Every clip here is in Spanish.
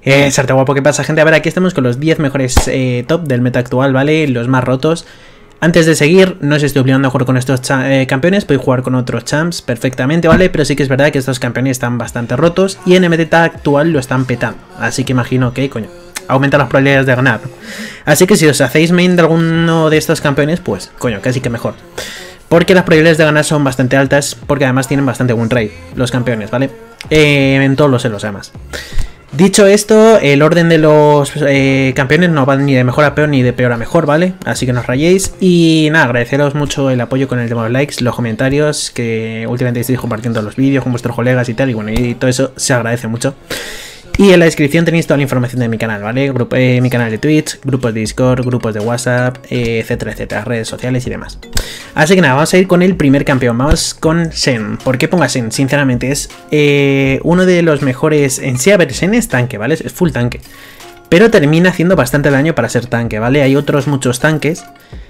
Sarte guapo, ¿qué pasa, gente? A ver, aquí estamos con los 10 mejores top del meta actual, ¿vale? Los más rotos. Antes de seguir, no os estoy obligando a jugar con estos campeones, podéis jugar con otros champs perfectamente, ¿vale? Pero sí que es verdad que estos campeones están bastante rotos y en el meta actual lo están petando. Así que imagino que, coño, aumenta las probabilidades de ganar, ¿no? Así que si os hacéis main de alguno de estos campeones, pues, coño, casi que mejor. Porque las probabilidades de ganar son bastante altas, porque además tienen bastante win rate los campeones, ¿vale? En todos los elos, además. Dicho esto, el orden de los campeones no va ni de mejor a peor ni de peor a mejor, ¿vale? Así que no os rayéis. Y nada, agradeceros mucho el apoyo con el tema de los likes, los comentarios, que últimamente estáis compartiendo los vídeos con vuestros colegas y tal. Y bueno, y todo eso se agradece mucho. Y en la descripción tenéis toda la información de mi canal, ¿vale? Mi canal de Twitch, grupos de Discord, grupos de WhatsApp, etcétera, etcétera, redes sociales y demás. Así que nada, vamos a ir con el primer campeón, vamos con Shen. ¿Por qué pongo a Shen? Sinceramente es uno de los mejores. En sí, a ver, Shen es tanque, ¿vale? Es full tanque. Pero termina haciendo bastante daño para ser tanque, ¿vale? Hay otros muchos tanques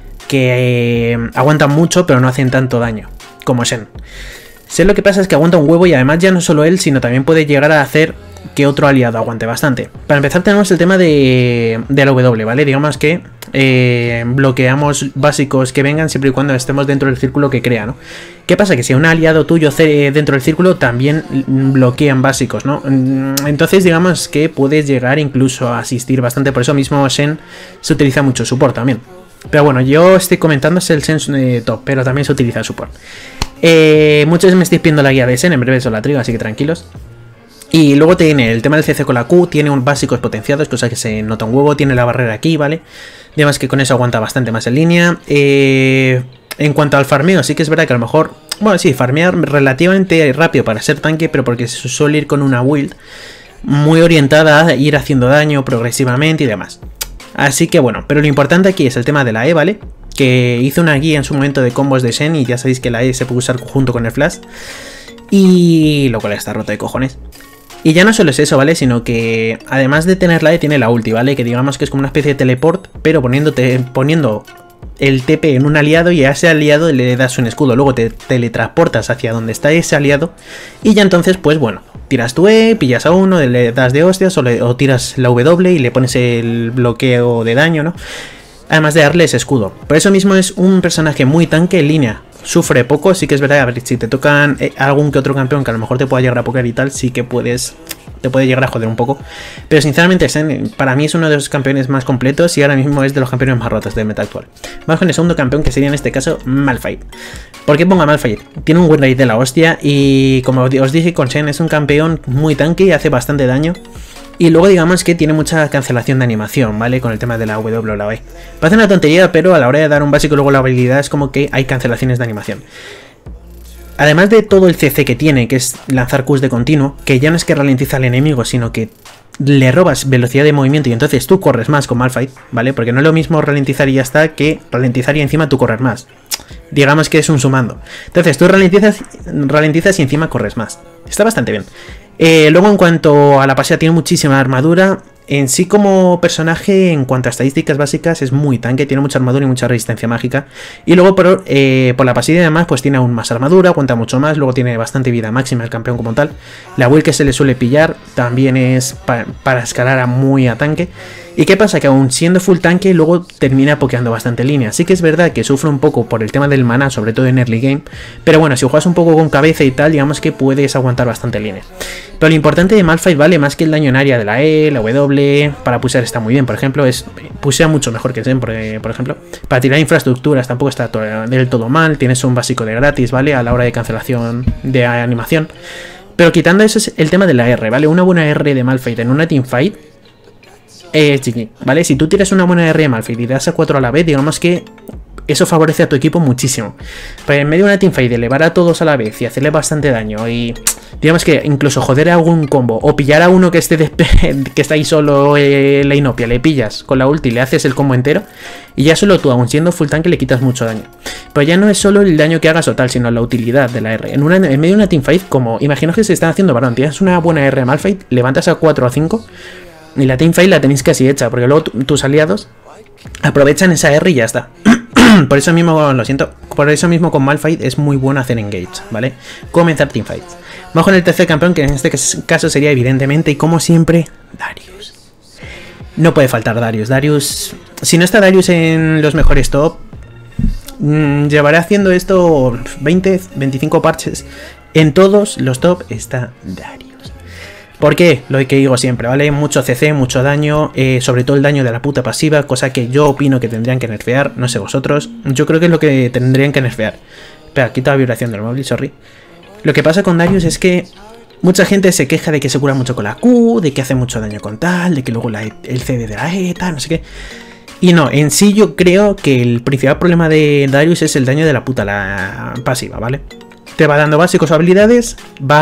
que aguantan mucho pero no hacen tanto daño como Shen. Shen lo que pasa es que aguanta un huevo y además ya no solo él, sino también puede llegar a hacer que otro aliado aguante bastante. Para empezar tenemos el tema de la W, ¿vale? Digamos que bloqueamos básicos que vengan siempre y cuando estemos dentro del círculo que crea, ¿no? ¿Qué pasa? Que si un aliado tuyo dentro del círculo también bloquean básicos, ¿no? Entonces digamos que puedes llegar incluso a asistir bastante. Por eso mismo Shen se utiliza mucho support también. Pero bueno, yo estoy comentando es el Shen top, pero también se utiliza el support. Muchos me estáis pidiendo la guía de Shen, en breve os la traigo, así que tranquilos. Y luego tiene el tema del CC con la Q, tiene un básicos potenciados, cosa que se nota un huevo, tiene la barrera aquí, ¿vale? Además que con eso aguanta bastante más en línea. En cuanto al farmeo, sí que es verdad que a lo mejor, bueno, sí, farmear relativamente rápido para ser tanque, pero porque se suele ir con una build muy orientada a ir haciendo daño progresivamente y demás. Así que bueno, pero lo importante aquí es el tema de la E, ¿vale? Que hice una guía en su momento de combos de Shen y ya sabéis que la E se puede usar junto con el flash. Y lo cual está roto de cojones. Y ya no solo es eso, ¿vale? Sino que además de tener la E, tiene la ulti, ¿vale? Que digamos que es como una especie de teleport, pero poniendo el TP en un aliado y a ese aliado le das un escudo. Luego te teletransportas hacia donde está ese aliado y ya entonces, pues bueno, tiras tu E, pillas a uno, le das de hostias o tiras la W y le pones el bloqueo de daño, ¿no? Además de darle ese escudo. Por eso mismo es un personaje muy tanque en línea. Sufre poco, sí que es verdad, a ver, si te tocan algún que otro campeón que a lo mejor te pueda llegar a poker y tal, sí que te puede llegar a joder un poco. Pero sinceramente, para mí es uno de los campeones más completos y ahora mismo es de los campeones más rotos del meta actual. Vamos con el segundo campeón, que sería en este caso Malphite. ¿Por qué pongo a Malphite? Tiene un win rate de la hostia y como os dije, con Shen es un campeón muy tanque y hace bastante daño. Y luego digamos que tiene mucha cancelación de animación, ¿vale? Con el tema de la W o la E. Parece una tontería, pero a la hora de dar un básico y luego la habilidad es como que hay cancelaciones de animación. Además de todo el CC que tiene, que es lanzar Qs de continuo, que ya no es que ralentiza al enemigo, sino que le robas velocidad de movimiento y entonces tú corres más con Malphite, ¿vale? Porque no es lo mismo ralentizar y ya está que ralentizar y encima tú correr más. Digamos que es un sumando. Entonces tú ralentizas y encima corres más. Está bastante bien. Luego en cuanto a la pasiva, tiene muchísima armadura. En sí como personaje, en cuanto a estadísticas básicas, es muy tanque, tiene mucha armadura y mucha resistencia mágica. Y luego por la pasiva y demás, pues tiene aún más armadura, aguanta mucho más, luego tiene bastante vida máxima el campeón como tal. La build que se le suele pillar también es para escalar a tanque. ¿Y qué pasa? Que aún siendo full tanque, luego termina pokeando bastante en línea. Sí que es verdad que sufre un poco por el tema del maná, sobre todo en early game. Pero bueno, si juegas un poco con cabeza y tal, digamos que puedes aguantar bastante en línea. Pero lo importante de Malphite, vale, más que el daño en área de la E, la W, para pusear está muy bien, por ejemplo, pusea mucho mejor que Shen, por ejemplo. Para tirar infraestructuras tampoco está del todo mal, tienes un básico de gratis, ¿vale? A la hora de cancelación de animación. Pero quitando eso es el tema de la R, ¿vale? Una buena R de Malphite en una teamfight chiqui, ¿vale? Si tú tiras una buena R de Malphite y das a 4 a la vez, digamos que eso favorece a tu equipo muchísimo. Pero en medio de una teamfight, de elevar a todos a la vez y hacerle bastante daño y digamos que incluso joder a algún combo o pillar a uno que que está ahí solo la inopia, le pillas con la ulti y le haces el combo entero y ya solo tú, aun siendo full tanque, le quitas mucho daño. Pero ya no es solo el daño que hagas o tal, sino la utilidad de la R. En medio de una teamfight, como imaginaos que se están haciendo varón, tienes una buena R de Malphite, levantas a 4 o 5 y la teamfight la tenéis casi hecha, porque luego tus aliados aprovechan esa R y ya está. Por eso mismo, lo siento, por eso mismo con Malphite es muy bueno hacer engage, ¿vale? Comenzar teamfights. Vamos con el tercer campeón, que en este caso sería evidentemente, y como siempre, Darius. No puede faltar Darius. Darius, si no está Darius en los mejores top, llevaré haciendo esto 20, 25 parches. En todos los top está Darius. ¿Por qué? Lo que digo siempre, ¿vale? Mucho CC, mucho daño, sobre todo el daño de la puta pasiva, cosa que yo opino que tendrían que nerfear, no sé vosotros. Yo creo que es lo que tendrían que nerfear. Espera, quita la vibración del móvil, sorry. Lo que pasa con Darius es que mucha gente se queja de que se cura mucho con la Q, de que hace mucho daño con tal, de que luego el CD de la E, tal, no sé qué. Y no, en sí yo creo que el principal problema de Darius es el daño de la puta la pasiva, ¿vale? Te va dando básicos o habilidades,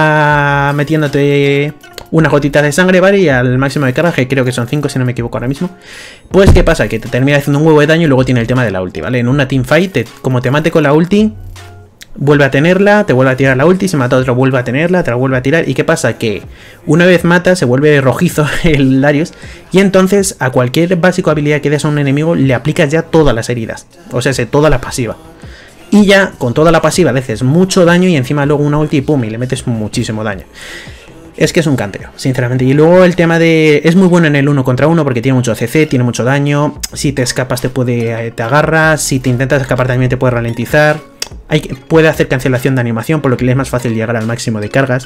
va metiéndote una gotita de sangre, ¿vale? Y al máximo de carga, que creo que son 5 si no me equivoco ahora mismo. Pues ¿qué pasa? Que te termina haciendo un huevo de daño y luego tiene el tema de la ulti, ¿vale? En una teamfight, como te mate con la ulti, vuelve a tenerla, te vuelve a tirar la ulti, se mata otro, vuelve a tenerla, te la vuelve a tirar. ¿Y qué pasa? Que una vez mata, se vuelve rojizo el Darius, y entonces a cualquier básico habilidad que des a un enemigo le aplicas ya todas las heridas, o sea, toda la pasiva. Y ya con toda la pasiva le haces mucho daño y encima luego una ulti y pum, y le metes muchísimo daño. Es que es un canteo, sinceramente. Y luego el tema de... Es muy bueno en el 1 contra 1 porque tiene mucho CC, tiene mucho daño. Si te escapas te agarras, si te intentas escapar también te puede ralentizar. Puede hacer cancelación de animación, por lo que le es más fácil llegar al máximo de cargas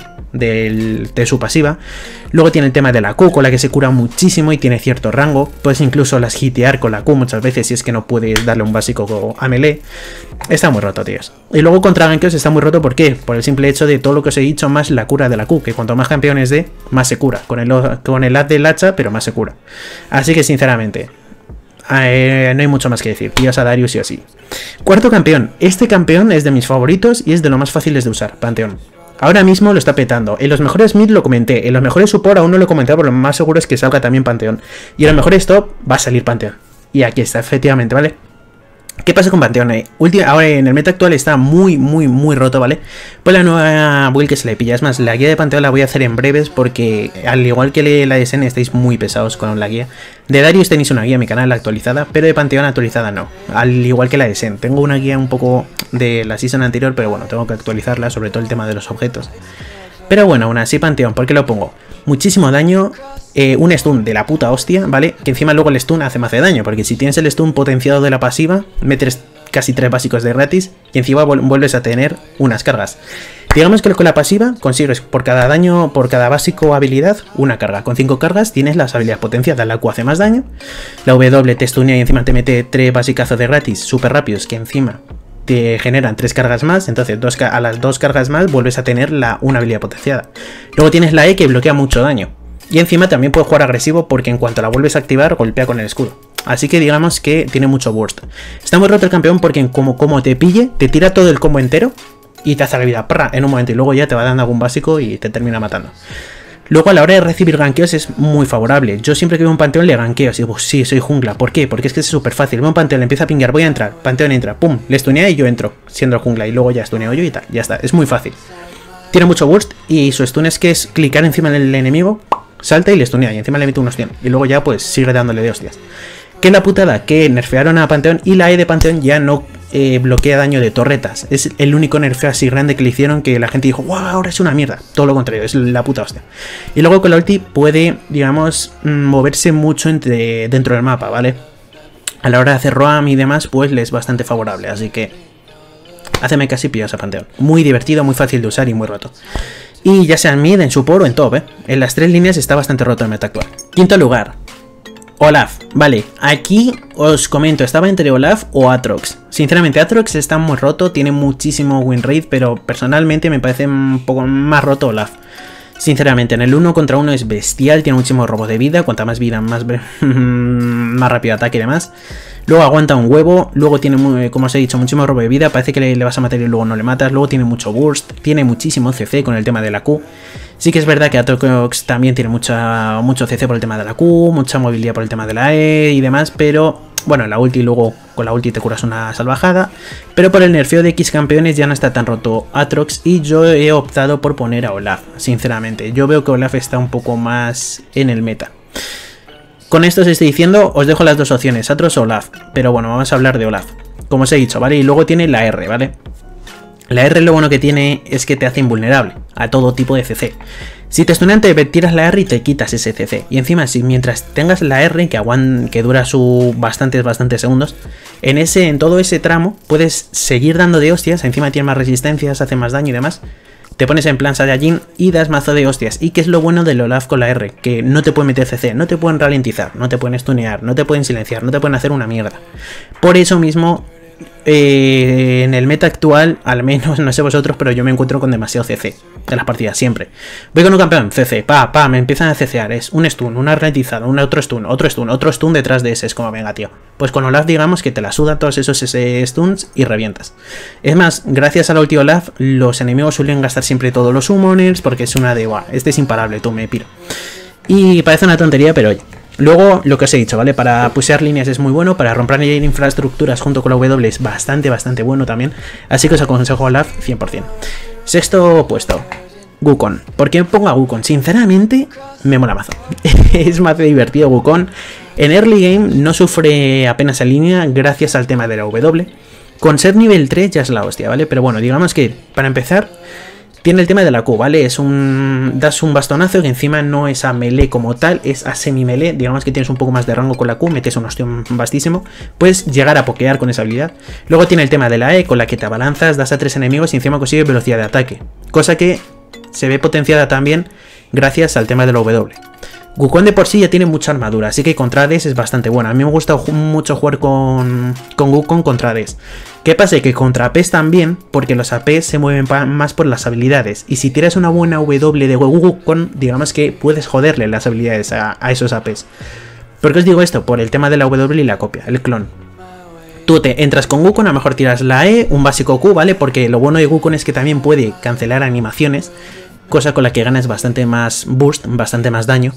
de su pasiva. Luego tiene el tema de la Q, con la que se cura muchísimo y tiene cierto rango. Puedes incluso las hitear con la Q muchas veces si es que no puedes darle un básico a melee. Está muy roto, tíos. Y luego contra gankeos está muy roto, ¿por qué? Por el simple hecho de todo lo que os he dicho, más la cura de la Q, que cuanto más campeones dé, más se cura. Con el ad del hacha, pero más se cura. Así que sinceramente... no hay mucho más que decir, tíos a Darius y así. Cuarto campeón. Este campeón es de mis favoritos y es de lo más fáciles de usar, Panteón. Ahora mismo lo está petando. En los mejores mid lo comenté, en los mejores support aún no lo he comentado, pero lo más seguro es que salga también Panteón. Y en los mejores top va a salir Panteón. Y aquí está, efectivamente, ¿vale? ¿Qué pasa con Panteón? Ahora en el meta actual está muy roto, ¿vale? Pues la nueva build que se le pilla. Es más, la guía de Panteón la voy a hacer en breves porque, al igual que la de Sen, estáis muy pesados con la guía. De Darius tenéis una guía en mi canal actualizada, pero de Panteón actualizada no. Al igual que la de Sen. Tengo una guía un poco de la season anterior, pero bueno, tengo que actualizarla, sobre todo el tema de los objetos. Pero bueno, aún así Panteón, ¿por qué lo pongo? Muchísimo daño, un stun de la puta hostia, ¿vale? Que encima luego el stun hace más de daño, porque si tienes el stun potenciado de la pasiva, metes casi 3 básicos de gratis y encima vuelves a tener unas cargas. Digamos que con la pasiva consigues por cada daño, por cada básico o habilidad, una carga. Con 5 cargas tienes las habilidades potenciadas, la Q hace más daño, la W te stunea y encima te mete 3 basicazos de gratis súper rápidos que encima te generan 3 cargas más, entonces a las 2 cargas más vuelves a tener una habilidad potenciada. Luego tienes la E que bloquea mucho daño. Y encima también puedes jugar agresivo porque en cuanto la vuelves a activar golpea con el escudo. Así que digamos que tiene mucho burst. Está muy roto el campeón porque como te pille, te tira todo el combo entero y te hace la vida en un momento y luego ya te va dando algún básico y te termina matando. Luego a la hora de recibir gankeos es muy favorable. Yo siempre que veo un Panteón le gankeo. Y digo, sí, soy jungla. ¿Por qué? Porque es que es súper fácil. Veo un Panteón, le empieza a pinguear, voy a entrar. Panteón entra, pum, le stunea y yo entro, siendo jungla. Y luego ya stuneo yo y tal, ya está. Es muy fácil. Tiene mucho burst y su stun es que es clicar encima del enemigo, salta y le stunea y encima le mete unos 100. Y luego ya pues sigue dándole de hostias. ¿Qué es la putada? Que nerfearon a Panteón y la E de Panteón ya no bloquea daño de torretas. Es el único nerfeo así grande que le hicieron que la gente dijo, wow, ahora es una mierda. Todo lo contrario, es la puta hostia. Y luego con la ulti puede, digamos, moverse mucho dentro del mapa, ¿vale? A la hora de hacer roam y demás, pues le es bastante favorable. Así que háceme casi pillas a Panteón. Muy divertido, muy fácil de usar y muy roto. Y ya sea en mid, en support o en top, en las 3 líneas está bastante roto el meta actual. Quinto lugar, Olaf. Vale, aquí os comento, estaba entre Olaf o Aatrox. Sinceramente, Aatrox está muy roto, tiene muchísimo win rate, pero personalmente me parece un poco más roto Olaf. Sinceramente, en el 1 contra 1 es bestial, tiene muchísimo robo de vida, cuanta más vida, más rápido ataque y demás. Luego aguanta un huevo, luego tiene, como os he dicho, muchísimo robo de vida, parece que le vas a matar y luego no le matas. Luego tiene mucho burst, tiene muchísimo CC con el tema de la Q. Sí que es verdad que Aatrox también tiene mucho CC por el tema de la Q, mucha movilidad por el tema de la E y demás, pero bueno, la ulti luego con la ulti te curas una salvajada. Pero por el nerfeo de X campeones ya no está tan roto Aatrox y yo he optado por poner a Olaf, sinceramente. Yo veo que Olaf está un poco más en el meta. Con esto os estoy diciendo, os dejo las dos opciones, Aatrox o Olaf, pero bueno, vamos a hablar de Olaf, como os he dicho, ¿vale? Y luego tiene la R, ¿vale? La R lo bueno que tiene es que te hace invulnerable a todo tipo de CC. Si te stunean te tiras la R y te quitas ese CC. Y encima si mientras tengas la R que dura su bastantes segundos, en todo ese tramo puedes seguir dando de hostias, encima tiene más resistencias, hace más daño y demás. Te pones en plan Saiyajin y das mazo de hostias. ¿Y qué es lo bueno del Olaf con la R? Que no te pueden meter CC, no te pueden ralentizar, no te pueden stunear, no te pueden silenciar, no te pueden hacer una mierda. Por eso mismo, en el meta actual, al menos, no sé vosotros, pero yo me encuentro con demasiado CC en las partidas, siempre. Voy con un campeón, CC, me empiezan a CCar, es un stun, una ralentizada, otro stun detrás de ese, es como, venga, tío. Pues con Olaf digamos que te la suda todos esos stuns y revientas. Es más, gracias al ulti Olaf, los enemigos suelen gastar siempre todos los summoners, porque es una de, guau, este es imparable, tú me piro. Y parece una tontería, pero oye. Luego, lo que os he dicho, ¿vale? Para pushear líneas es muy bueno, para romper infraestructuras junto con la W es bastante bueno también. Así que os aconsejo Olaf 100%. Sexto puesto, Wukong. ¿Por qué pongo a Wukong? Sinceramente, me mola mazo. Es más divertido Wukong. En early game no sufre apenas en línea gracias al tema de la W. Con ser nivel 3 ya es la hostia, ¿vale? Pero bueno, digamos que para empezar tiene el tema de la Q, ¿vale? Das un bastonazo que encima no es a melee como tal, es a semi-melee. Digamos que tienes un poco más de rango con la Q, metes un ostión vastísimo. Puedes llegar a pokear con esa habilidad. Luego tiene el tema de la E, con la que te abalanzas, das a 3 enemigos y encima consigues velocidad de ataque. Cosa que se ve potenciada también gracias al tema de la W. Wukong de por sí ya tiene mucha armadura, así que contra Hades es bastante buena. A mí me gusta mucho jugar con Wukong contra Hades. ¿Qué pasa? Que contra APs también, porque los APs se mueven más por las habilidades. Y si tiras una buena W de Wukong, digamos que puedes joderle las habilidades a esos APs. ¿Por qué os digo esto? Por el tema de la W y la copia, el clon. Tú te entras con Wukong, a lo mejor tiras la E, un básico Q, ¿vale? Porque lo bueno de Wukong es que también puede cancelar animaciones, cosa con la que ganas bastante más burst, bastante más daño.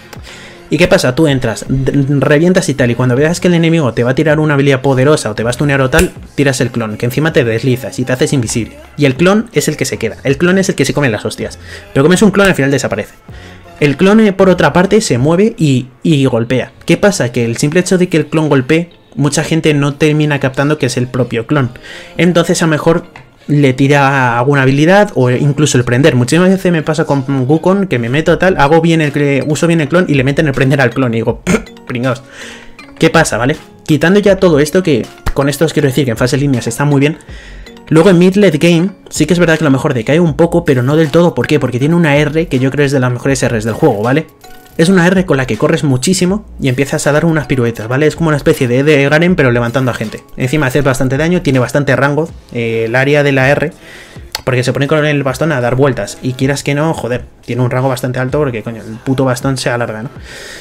¿Y qué pasa? Tú entras, revientas y tal, y cuando veas que el enemigo te va a tirar una habilidad poderosa o te va a stunear o tal, tiras el clon, que encima te deslizas y te haces invisible. Y el clon es el que se queda, el clon es el que se come las hostias. Pero comes un clon al final desaparece. El clon por otra parte se mueve y golpea. ¿Qué pasa? Que el simple hecho de que el clon golpee, mucha gente no termina captando que es el propio clon. Entonces a lo mejor le tira alguna habilidad o incluso el prender. Muchísimas veces me pasa con Wukong que me meto tal, uso bien el clon y le meten el prender al clon y digo, pringaos. ¿Qué pasa, vale? Quitando ya todo esto, que con esto os quiero decir que en fase líneas está muy bien. Luego en mid-late game sí que es verdad que a lo mejor decae un poco, pero no del todo. ¿Por qué? Porque tiene una R que yo creo es de las mejores Rs del juego, ¿vale? Es una R con la que corres muchísimo y empiezas a dar unas piruetas, ¿vale? Es como una especie de Garen pero levantando a gente. Encima haces bastante daño, tiene bastante rango, el área de la R, porque se pone con el bastón a dar vueltas. Y quieras que no, joder, tiene un rango bastante alto porque, coño, el puto bastón se alarga, ¿no?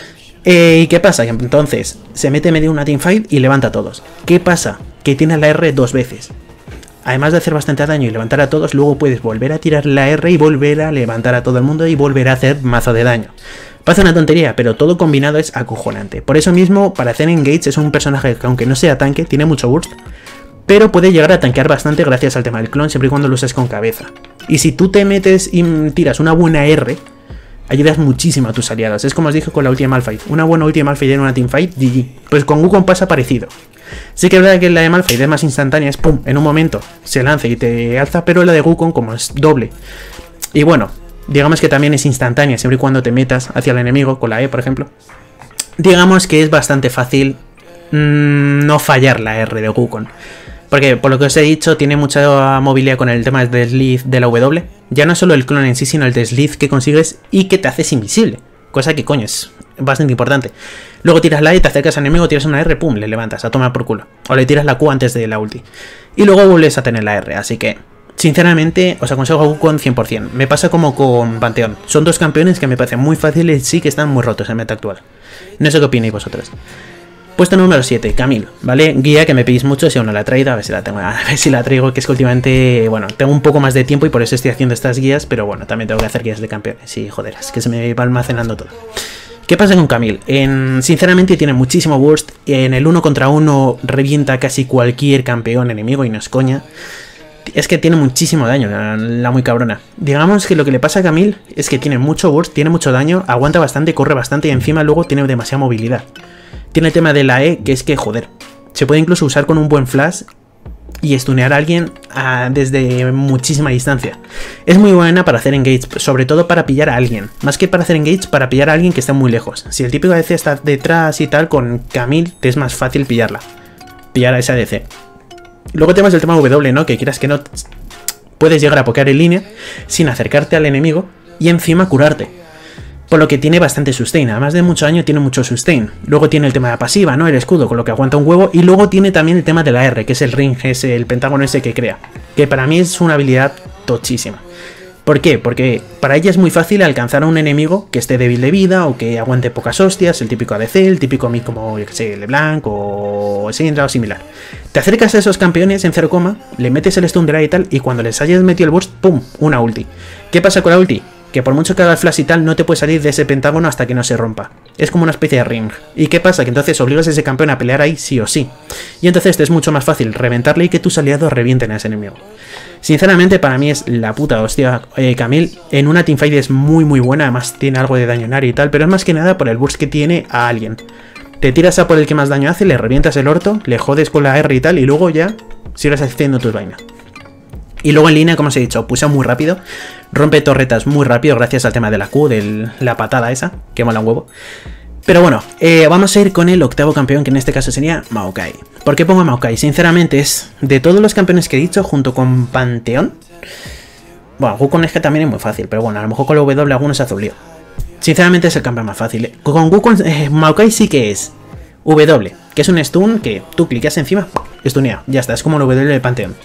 ¿Y qué pasa? Que entonces se mete medio una teamfight y levanta a todos. ¿Qué pasa? Que tiene la R 2 veces. Además de hacer bastante daño y levantar a todos, luego puedes volver a tirar la R y volver a levantar a todo el mundo y volver a hacer mazo de daño. Parece una tontería, pero todo combinado es acojonante. Por eso mismo, para hacer engage es un personaje que aunque no sea tanque, tiene mucho burst, pero puede llegar a tanquear bastante gracias al tema del clon, siempre y cuando lo uses con cabeza. Y si tú te metes y tiras una buena R, ayudas muchísimo a tus aliados. Es como os dije con la ulti de Malphite. Una buena ulti de Malphite en una teamfight, GG. Pues con Wukong pasa parecido. Sí que es verdad que la de Malphite es más instantánea, es pum, en un momento se lanza y te alza, pero la de Wukong como es doble. Y bueno, digamos que también es instantánea, siempre y cuando te metas hacia el enemigo, con la E por ejemplo. Digamos que es bastante fácil no fallar la R de Wukong. Porque por lo que os he dicho, tiene mucha movilidad con el tema del desliz de la W. Ya no solo el clon en sí, sino el desliz que consigues y que te haces invisible. Cosa que, coño, es bastante importante. Luego tiras la E, te acercas al enemigo, tiras una R, pum, le levantas, a tomar por culo. O le tiras la Q antes de la ulti. Y luego vuelves a tener la R, así que, sinceramente, os aconsejo a Wukong 100%. Me pasa como con Panteón. Son dos campeones que me parecen muy fáciles y sí que están muy rotos en meta actual. No sé qué opináis vosotros. Puesto número 7, Camille, ¿vale? Guía que me pedís mucho, si aún no la he traído, a ver si la tengo, a ver si la traigo, que es que últimamente, bueno, tengo un poco más de tiempo y por eso estoy haciendo estas guías, pero bueno, también tengo que hacer guías de campeones y joder, es que se me va almacenando todo. ¿Qué pasa con Camille? Sinceramente tiene muchísimo burst, en el 1 contra 1 revienta casi cualquier campeón enemigo y no es coña. Es que tiene muchísimo daño, la muy cabrona. Digamos que lo que le pasa a Camille es que tiene mucho burst, tiene mucho daño, aguanta bastante, corre bastante y encima luego tiene demasiada movilidad. Tiene el tema de la E, que es que, joder, se puede incluso usar con un buen flash y stunear a alguien desde muchísima distancia. Es muy buena para hacer engage, sobre todo para pillar a alguien. Más que para hacer engage, para pillar a alguien que esté muy lejos. Si el típico ADC está detrás y tal, con Camille te es más fácil pillar a ese ADC. Luego tenemos el tema W, ¿no? Que quieras que no, puedes llegar a pokear en línea sin acercarte al enemigo y encima curarte. Por lo que tiene bastante sustain, además de mucho daño tiene mucho sustain. Luego tiene el tema de la pasiva, ¿no? El escudo, con lo que aguanta un huevo. Y luego tiene también el tema de la R, que es el ring, es el pentágono ese que crea. Que para mí es una habilidad tochísima. ¿Por qué? Porque para ella es muy fácil alcanzar a un enemigo que esté débil de vida o que aguante pocas hostias, el típico ADC, el típico mid como, yo que sé, LeBlanc o Syndra o similar. Te acercas a esos campeones en 0, le metes el stun y tal, y cuando les hayas metido el burst, ¡pum! Una ulti. ¿Qué pasa con la ulti? Que por mucho que haga el flash y tal, no te puedes salir de ese pentágono hasta que no se rompa. Es como una especie de ring. ¿Y qué pasa? Que entonces obligas a ese campeón a pelear ahí sí o sí. Y entonces te es mucho más fácil reventarle y que tus aliados revienten a ese enemigo. Sinceramente, para mí es la puta hostia. Camille en una teamfight es muy buena, además tiene algo de daño en área y tal, pero es más que nada por el burst que tiene a alguien. Te tiras a por el que más daño hace, le revientas el orto, le jodes con la R y tal, y luego ya sigues haciendo tus vainas. Y luego en línea, como os he dicho, pusea muy rápido, rompe torretas muy rápido gracias al tema de la Q, de la patada esa, que mola un huevo. Pero bueno, vamos a ir con el octavo campeón, que en este caso sería Maokai. ¿Por qué pongo a Maokai? Sinceramente es, de todos los campeones que he dicho, junto con Panteón... Bueno, Wukong es que también es muy fácil, pero bueno, a lo mejor con la W algunos se hace un lío. Sinceramente es el campeón más fácil. Con Wukong, Maokai sí que es W, que es un stun que tú clicas encima, stunea, ya está, es como el W del Panteón.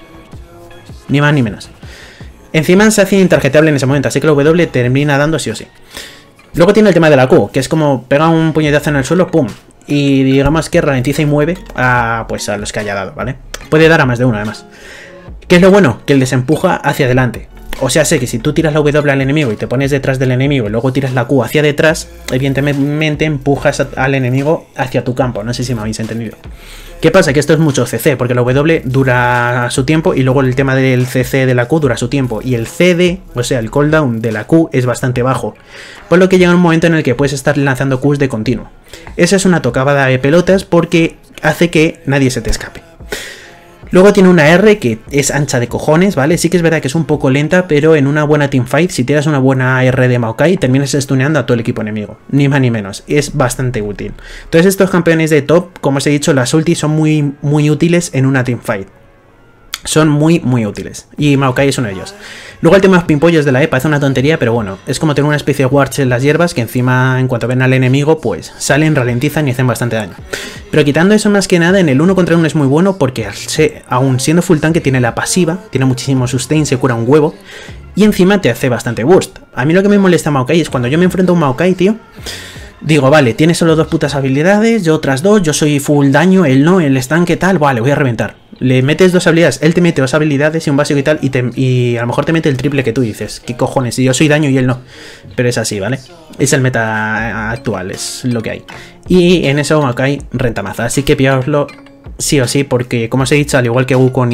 Ni más ni menos. Encima se hace intargetable en ese momento, así que la W termina dando sí o sí. Luego tiene el tema de la Q, que es como pega un puñetazo en el suelo, pum. Y digamos que ralentiza y mueve a, pues, a los que haya dado, ¿vale? Puede dar a más de uno además. ¿Qué es lo bueno? Que les empuja hacia adelante. O sea, sé que si tú tiras la W al enemigo y te pones detrás del enemigo y luego tiras la Q hacia detrás, evidentemente empujas al enemigo hacia tu campo. No sé si me habéis entendido. ¿Qué pasa? Que esto es mucho CC, porque la W dura su tiempo y luego el tema del CC de la Q dura su tiempo. Y el CD, o sea, el cooldown de la Q es bastante bajo. Por lo que llega un momento en el que puedes estar lanzando Qs de continuo. Esa es una tocada de pelotas porque hace que nadie se te escape. Luego tiene una R que es ancha de cojones, ¿vale? Sí que es verdad que es un poco lenta, pero en una buena teamfight, si tiras una buena R de Maokai, terminas stuneando a todo el equipo enemigo. Ni más ni menos. Es bastante útil. Entonces estos campeones de top, como os he dicho, las ultis son muy útiles en una teamfight. Son muy útiles. Y Maokai es uno de ellos. Luego el tema de los pimpollos de la E parece una tontería, pero bueno, es como tener una especie de warch en las hierbas que encima, en cuanto ven al enemigo, pues salen, ralentizan y hacen bastante daño. Pero quitando eso, más que nada, en el 1 contra 1 es muy bueno porque aún siendo full tanque tiene la pasiva, tiene muchísimo sustain, se cura un huevo y encima te hace bastante burst. A mí lo que me molesta a Maokai es cuando yo me enfrento a un Maokai, tío. Digo, vale, tiene solo 2 putas habilidades, yo otras 2, yo soy full daño, él no, el estanque tal, vale, voy a reventar. Le metes 2 habilidades, él te mete 2 habilidades y un básico y tal, y a lo mejor te mete el triple que tú dices. ¿Qué cojones? Si yo soy daño y él no. Pero es así, ¿vale? Es el meta actual, es lo que hay. Y en eso Maokai renta maza, así que pillaoslo sí o sí, porque como os he dicho, al igual que Wukong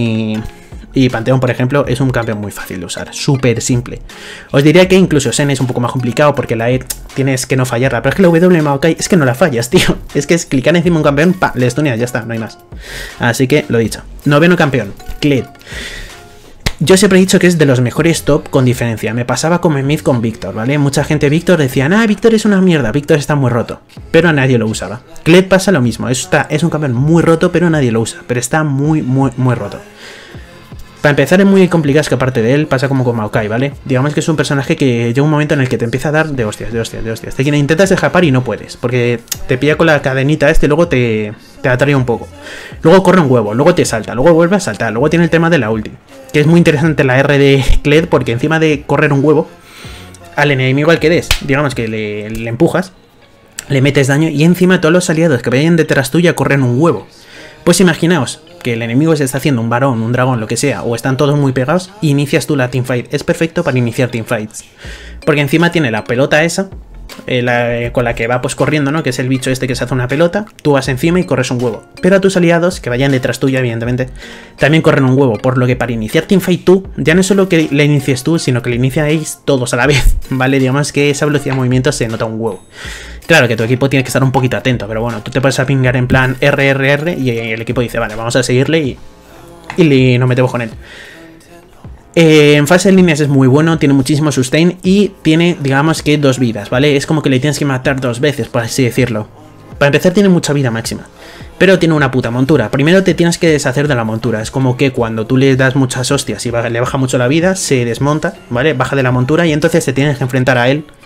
y Panteón, por ejemplo, es un campeón muy fácil de usar, súper simple. Os diría que incluso Sen es un poco más complicado porque la E tienes que no fallarla, pero es que la W de Maokai es que no la fallas, tío. Es que es clicar encima de un campeón, pa, le stuneas, ya está, no hay más. Así que lo dicho. Noveno campeón, Kled. Yo siempre he dicho que es de los mejores top con diferencia. Me pasaba como en mid con Víctor, ¿vale? Mucha gente Víctor decía, ah, Víctor es una mierda, Víctor está muy roto. Pero a nadie lo usaba. Kled pasa lo mismo, es un campeón muy roto, pero nadie lo usa. Pero está muy roto. Para empezar es muy complicado, es que aparte de él pasa como con Maokai, ¿vale? Digamos que es un personaje que llega un momento en el que te empieza a dar de hostias. Te intentas escapar y no puedes, porque te pilla con la cadenita y luego te atrae un poco. Luego corre un huevo, luego te salta, luego vuelve a saltar, luego tiene el tema de la ulti. Que es muy interesante la R de Kled, porque encima de correr un huevo, al enemigo al que des, digamos que le empujas, le metes daño y encima todos los aliados que vayan detrás tuya corren un huevo. Pues imaginaos que el enemigo se está haciendo un varón, un dragón, lo que sea, o están todos muy pegados, y inicias tú la teamfight. Es perfecto para iniciar teamfights. Porque encima tiene la pelota esa, con la que va pues corriendo, ¿no? Que es el bicho este que se hace una pelota, tú vas encima y corres un huevo. Pero a tus aliados, que vayan detrás tuya, evidentemente, también corren un huevo. Por lo que para iniciar teamfight tú, ya no es solo que le inicies tú, sino que le iniciáis todos a la vez, ¿vale? Digamos que esa velocidad de movimiento se nota un huevo. Claro que tu equipo tiene que estar un poquito atento, pero bueno, tú te puedes a pingar en plan RRR y el equipo dice, vale, vamos a seguirle y nos metemos con él. En fase de líneas es muy bueno, tiene muchísimo sustain y tiene, digamos que 2 vidas, ¿vale? Es como que le tienes que matar 2 veces, por así decirlo. Para empezar tiene mucha vida máxima, pero tiene una puta montura. Primero te tienes que deshacer de la montura, es como que cuando tú le das muchas hostias y le baja mucho la vida, se desmonta, ¿vale? Baja de la montura y entonces te tienes que enfrentar a él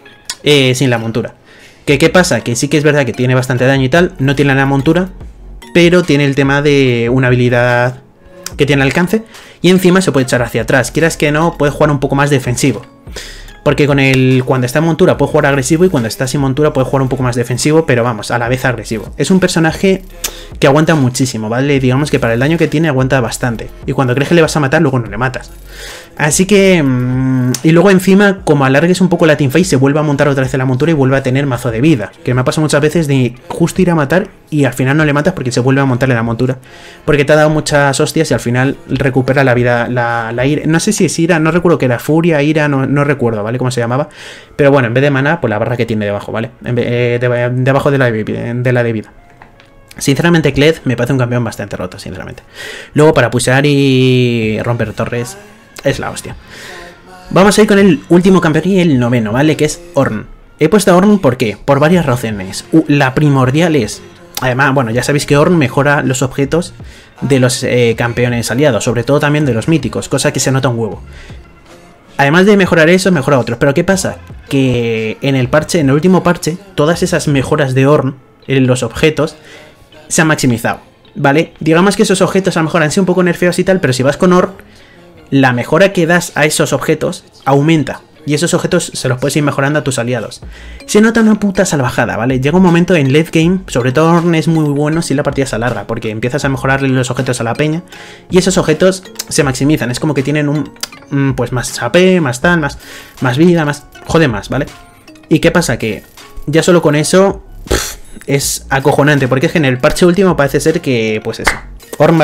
sin la montura. ¿Qué pasa? Que sí que es verdad que tiene bastante daño y tal, no tiene la montura, pero tiene el tema de una habilidad que tiene alcance y encima se puede echar hacia atrás. Quieras que no, puede jugar un poco más defensivo. Porque cuando está en montura puede jugar agresivo y cuando está sin montura puede jugar un poco más defensivo, pero vamos, a la vez agresivo. Es un personaje que aguanta muchísimo, ¿vale? Digamos que para el daño que tiene aguanta bastante. Y cuando crees que le vas a matar, luego no le matas. Así que... y luego encima, como alargues un poco la teamfight, se vuelve a montar otra vez en la montura y vuelve a tener mazo de vida. Que me ha pasado muchas veces de justo ir a matar y al final no le matas porque se vuelve a montar en la montura. Porque te ha dado muchas hostias y al final recupera la vida, la ira. No sé si es ira, no recuerdo que era furia, ira, no recuerdo, ¿vale? Cómo se llamaba. Pero bueno, en vez de maná, pues la barra que tiene debajo, ¿vale? Debajo de la de vida. Sinceramente, Kled me parece un campeón bastante roto, sinceramente. Luego, para pushear y romper torres, es la hostia. Vamos a ir con el último campeón y el noveno, ¿vale? Que es Ornn. He puesto a Ornn, ¿por qué? Por varias razones. La primordial es... Además, bueno, ya sabéis que Ornn mejora los objetos de los campeones aliados, sobre todo también de los míticos, cosa que se nota un huevo. Además de mejorar eso, mejora otros. Pero ¿qué pasa? Que en el parche, en el último parche, todas esas mejoras de Ornn en los objetos se han maximizado, ¿vale? Digamos que esos objetos a lo mejor han sido un poco nerfeados y tal, pero si vas con Ornn, la mejora que das a esos objetos aumenta. Y esos objetos se los puedes ir mejorando a tus aliados. Se nota una puta salvajada, ¿vale? Llega un momento en late game, sobre todo Ornn es muy bueno si la partida se alarga, porque empiezas a mejorarle los objetos a la peña y esos objetos se maximizan. Es como que tienen pues más AP, más tal, más vida, más... Jode más, ¿vale? ¿Y qué pasa? Que ya solo con eso es acojonante, porque es que en el parche último parece ser que, pues eso, Ornn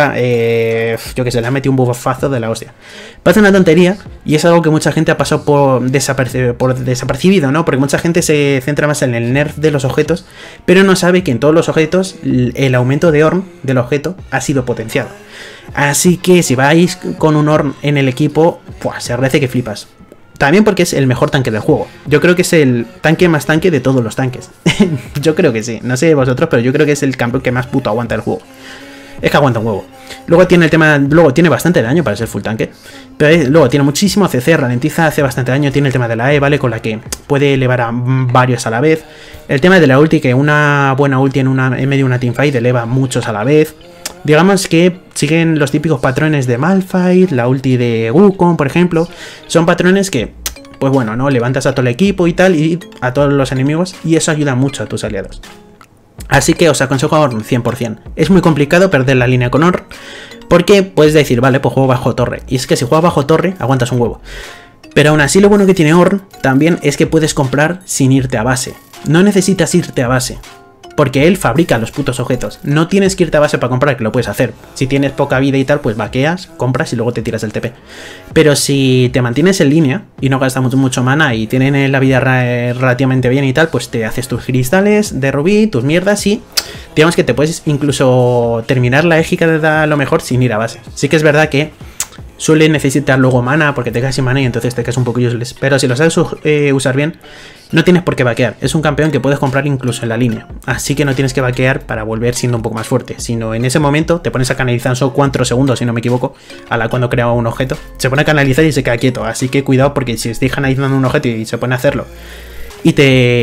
yo que sé, le ha metido un buffazo de la hostia. Parece una tontería y es algo que mucha gente ha pasado por desapercibido, ¿no? Porque mucha gente se centra más en el nerf de los objetos, pero no sabe que en todos los objetos el aumento de Ornn del objeto ha sido potenciado. Así que si vais con un Ornn en el equipo, pues se agradece que flipas. También porque es el mejor tanque del juego. Yo creo que es el tanque más tanque de todos los tanques. Yo creo que sí. No sé vosotros, pero yo creo que es el campeón que más puto aguanta el juego. Es que aguanta un huevo. Luego tiene el tema. Luego tiene bastante daño para ser full tanque. Pero luego tiene muchísimo CC, ralentiza, hace bastante daño. Tiene el tema de la E, ¿vale? Con la que puede elevar a varios a la vez. El tema de la ulti, que una buena ulti en medio de una teamfight eleva muchos a la vez. Digamos que siguen los típicos patrones de Malphite, la ulti de Wukong, por ejemplo. Son patrones que, pues bueno, ¿no? Levantas a todo el equipo y tal, y a todos los enemigos, y eso ayuda mucho a tus aliados. Así que os aconsejo a Ornn 100%. Es muy complicado perder la línea con Ornn, porque puedes decir, vale, pues juego bajo torre. Y es que si juegas bajo torre, aguantas un huevo. Pero aún así lo bueno que tiene Ornn también es que puedes comprar sin irte a base. No necesitas irte a base, porque él fabrica los putos objetos. No tienes que irte a base para comprar, que lo puedes hacer. Si tienes poca vida y tal, pues vaqueas, compras y luego te tiras el TP. Pero si te mantienes en línea y no gastas mucho mana y tienen la vida relativamente bien y tal, pues te haces tus cristales de rubí, tus mierdas y digamos que te puedes incluso terminar la égica de a lo mejor sin ir a base. Sí que es verdad que suele necesitar luego mana porque te quedas sin mana y entonces te quedas un poco useless. Pero si lo sabes usar bien, no tienes por qué vaquear. Es un campeón que puedes comprar incluso en la línea. Así que no tienes que vaquear para volver siendo un poco más fuerte. Sino en ese momento te pones a canalizar, son 4 segundos si no me equivoco, cuando crea un objeto. Se pone a canalizar y se queda quieto. Así que cuidado porque si estáis canalizando un objeto y se pone a hacerlo y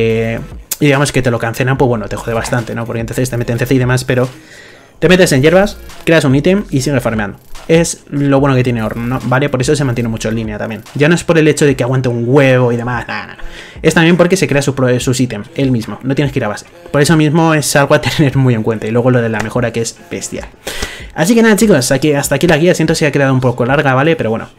digamos que te lo cancelan, pues bueno, te jode bastante, ¿no? Porque entonces te meten CC y demás, pero te metes en hierbas, creas un ítem y sigues farmeando. Es lo bueno que tiene Ornn, ¿no? Vale, por eso se mantiene mucho en línea también. Ya no es por el hecho de que aguante un huevo y demás, nada. Es también porque se crea sus ítems, él mismo. No tienes que ir a base. Por eso mismo es algo a tener muy en cuenta. Y luego lo de la mejora que es bestial. Así que nada, chicos, hasta aquí la guía. Siento si ha quedado un poco larga, ¿vale? Pero bueno.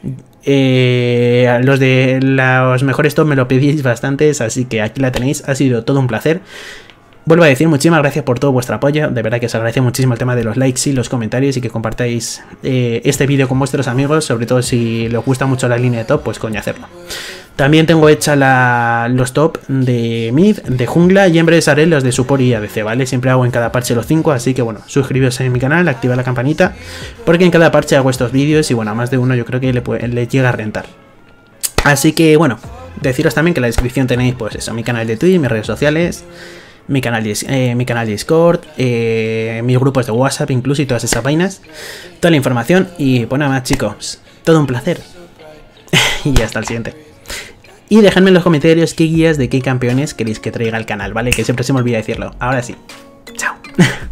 Los de los mejores top me lo pedís bastantes, así que aquí la tenéis. Ha sido todo un placer. Vuelvo a decir, muchísimas gracias por todo vuestro apoyo. De verdad que os agradece muchísimo el tema de los likes y los comentarios y que compartáis este vídeo con vuestros amigos. Sobre todo si les gusta mucho la línea de top, pues coño, hacerlo. También tengo hecha los top de mid, de jungla y en breve haré los de support y ADC, ¿vale? Siempre hago en cada parche los 5, así que bueno, suscribiros en mi canal, activa la campanita, porque en cada parche hago estos vídeos y bueno, a más de uno yo creo que le llega a rentar. Así que bueno, deciros también que en la descripción tenéis pues eso, mi canal de Twitch, mis redes sociales, mi canal de Discord, mis grupos de WhatsApp incluso y todas esas vainas, toda la información y pues nada más chicos, todo un placer y hasta el siguiente. Y dejadme en los comentarios qué guías de qué campeones queréis que traiga al canal, ¿vale? Que siempre se me olvida decirlo. Ahora sí. Chao.